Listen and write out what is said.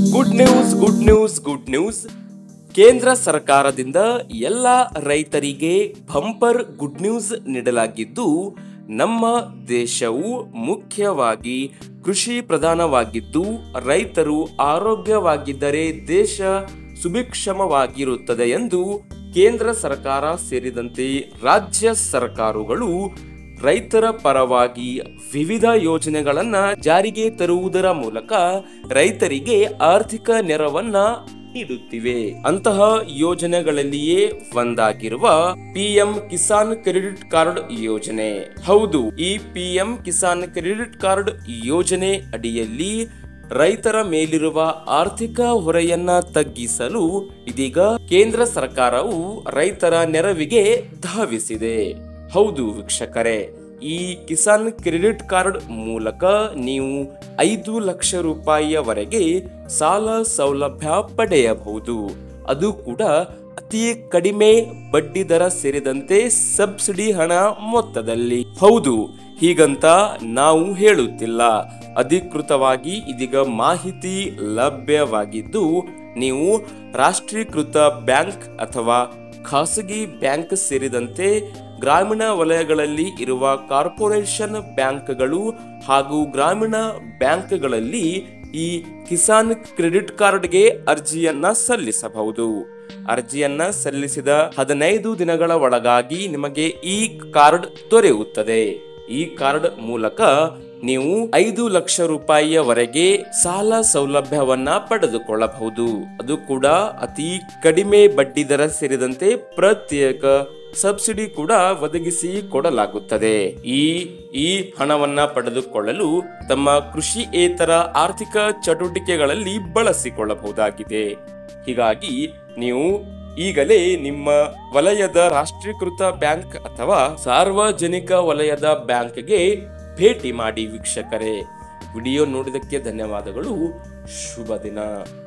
Good news good news good news. ಕೇಂದ್ರ ಸರ್ಕಾರದಿಂದ ಎಲ್ಲ ರೈತರಿಗೆ ಬಂಪರ್ ಗುಡ್ ನ್ಯೂಸ್ ನೀಡಲಾಗಿದ್ದು, ನಮ್ಮ ದೇಶವು ಮುಖ್ಯವಾಗಿ ಕೃಷಿ ಪ್ರಧಾನವಾಗಿದ್ದು, ರೈತರು ಆರೋಗ್ಯವಾಗಿದ್ದರೆ ದೇಶ ಸುಭಿಕ್ಷಮವಾಗಿರುತ್ತದೆ ಎಂದು ಕೇಂದ್ರ ಸರ್ಕಾರ ಸೇರಿದಂತೆ ರಾಜ್ಯ ಸರ್ಕಾರಗಳು ರೈತರ ಪರವಾಗಿ ವಿವಿಧ ಯೋಜನೆಗಳನ್ನ ಜಾರಿಗೆ ತರುವುದರ ಮೂಲಕ ರೈತರಿಗೆ ಆರ್ಥಿಕ ನೆರವನ್ನ ನೀಡುತ್ತಿವೆ. ಅಂತಹ ಯೋಜನೆಗಳಲ್ಲಿಯೇ ಒಂದಾಗಿರುವ ಪಿಎಂ ಕಿಸಾನ್ ಕ್ರೆಡಿಟ್ ಕಾರ್ಡ್ ಯೋಜನೆ. ಹೌದು, ಈ ಪಿಎಂ ಕಿಸಾನ್ ಕ್ರೆಡಿಟ್ ಕಾರ್ಡ್ ಯೋಜನೆ ಅಡಿಯಲ್ಲಿ ರೈತರ ಮೇಲಿರುವ ಆರ್ಥಿಕ ಹೊರೆಯನ್ನ ತಗ್ಗಿಸಲು ಇದೀಗ ಕೇಂದ್ರ ಸರ್ಕಾರವು ರೈತರ ನೆರವಿಗೆ ಧಾವಿಸಿದೆ. ಹೌದು ವೀಕ್ಷಕರೇ, ಈ ಕಿಸಾನ್ ಕ್ರೆಡಿಟ್ ಕಾರ್ಡ್ ಮೂಲಕ ನೀವು 5 ಲಕ್ಷ ರೂಪಾಯಿಯವರೆಗೆ ಸಾಲ ಸೌಲಭ್ಯ ಪಡೆಯಬಹುದು. ಅದು ಕೂಡ ಅತಿ ಕಡಿಮೆ ಬಡ್ಡಿ ದರ ಸೇರಿದಂತೆ ಸಬ್ಸಿಡಿ ಹಣ ಮೊತ್ತದಲ್ಲಿ. ಹೌದು, ಹೀಗಂತ ನಾವು ಹೇಳುತ್ತಿಲ್ಲ, ಅಧಿಕೃತವಾಗಿ ಇದೀಗ ಮಾಹಿತಿ ಲಭ್ಯವಾಗಿದ್ದು, ನೀವು ರಾಷ್ಟ್ರೀಕೃತ ಬ್ಯಾಂಕ್ ಅಥವಾ ಖಾಸಗಿ ಬ್ಯಾಂಕ್ ಸೇರಿದಂತೆ ಗ್ರಾಮೀಣ ವಲಯಗಳಲ್ಲಿ ಇರುವ ಕಾರ್ಪೊರೇಷನ್ ಬ್ಯಾಂಕ್ಗಳು ಹಾಗೂ ಗ್ರಾಮೀಣ ಬ್ಯಾಂಕ್ಗಳಲ್ಲಿ ಈ ಕಿಸಾನ್ ಕ್ರೆಡಿಟ್ ಕಾರ್ಡ್ಗೆ ಅರ್ಜಿಯನ್ನ ಸಲ್ಲಿಸಬಹುದು. ಅರ್ಜಿಯನ್ನ ಸಲ್ಲಿಸಿದ 15 ದಿನಗಳ ಒಳಗಾಗಿ ನಿಮಗೆ ಈ ಕಾರ್ಡ್ ದೊರೆಯುತ್ತದೆ. ಈ ಕಾರ್ಡ್ ಮೂಲಕ ನೀವು 5 ಲಕ್ಷ ರೂಪಾಯಿಯವರೆಗೆ ಸಾಲ ಸೌಲಭ್ಯವನ್ನ ಪಡೆದುಕೊಳ್ಳಬಹುದು. ಅದು ಕೂಡ ಅತಿ ಕಡಿಮೆ ಬಡ್ಡಿ ದರ ಸೇರಿದಂತೆ ಪ್ರತ್ಯೇಕ ಸಬ್ಸಿಡಿ ಕೂಡ ಒದಗಿಸಿ ಕೊಡಲಾಗುತ್ತದೆ. ಈ ಹಣವನ್ನ ಪಡೆದುಕೊಳ್ಳಲು ತಮ್ಮ ಕೃಷಿಯೇತರ ಆರ್ಥಿಕ ಚಟುವಟಿಕೆಗಳಲ್ಲಿ ಬಳಸಿಕೊಳ್ಳಬಹುದಾಗಿದೆ. ಹೀಗಾಗಿ ನೀವು ಈಗಲೇ ನಿಮ್ಮ ವಲಯದ ರಾಷ್ಟ್ರೀಕೃತ ಬ್ಯಾಂಕ್ ಅಥವಾ ಸಾರ್ವಜನಿಕ ವಲಯದ ಬ್ಯಾಂಕ್ಗೆ ಭೇಟಿ ಮಾಡಿ ವೀಕ್ಷಕರೇ. ವಿಡಿಯೋ ನೋಡಿದಕ್ಕೆ ಧನ್ಯವಾದಗಳು. ಶುಭ ದಿನ.